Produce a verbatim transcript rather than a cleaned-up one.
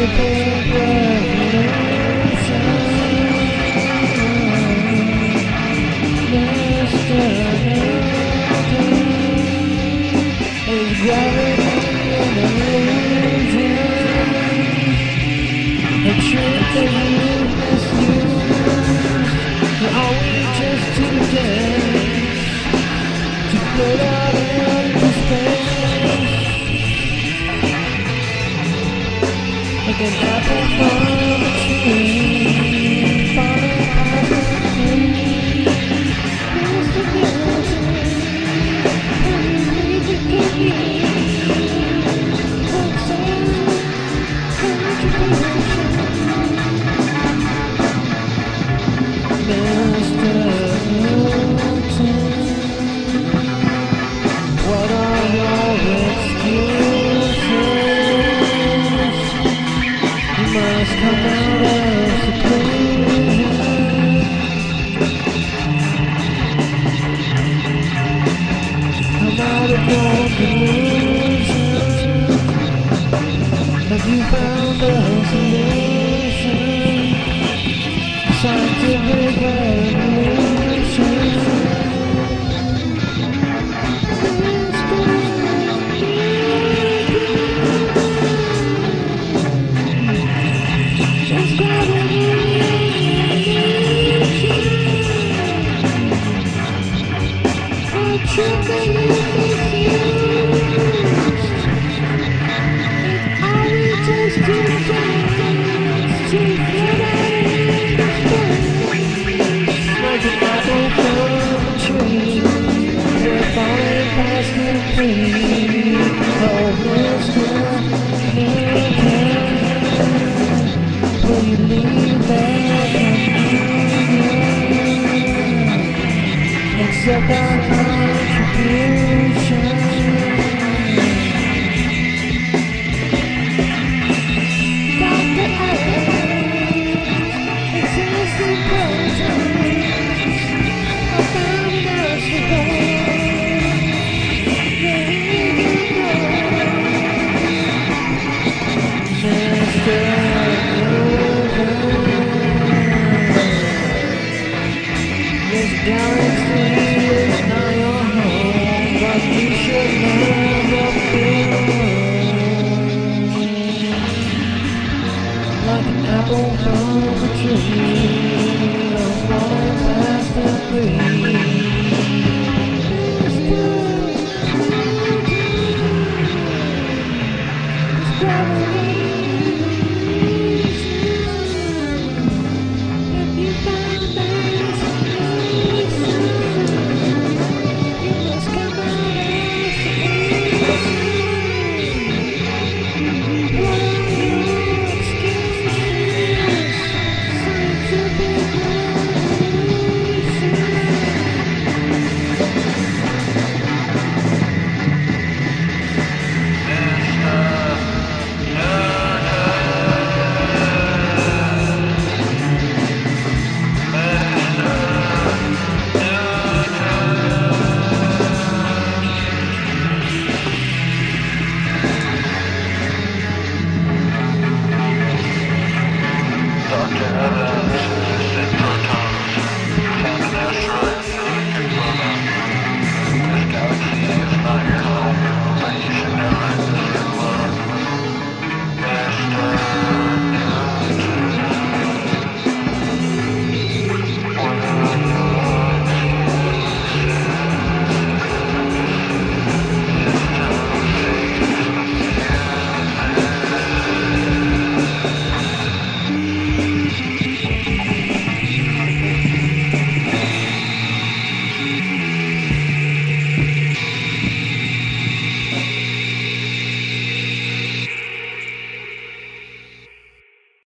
Like an apple from a tree, falling past the tree. There's the beauty, and you need to keep me. What's up, contribution? Mister Newton, what are your excuses? Must come out of seclusion. Come out of your delusion. Have you found a solution? Scientific revolution. Accept our contribution. Doctor Earth exists in protest. I found an obstacle. Mister This galaxy is not your home, but you should never feel like an apple from a tree, or falling past the breeze.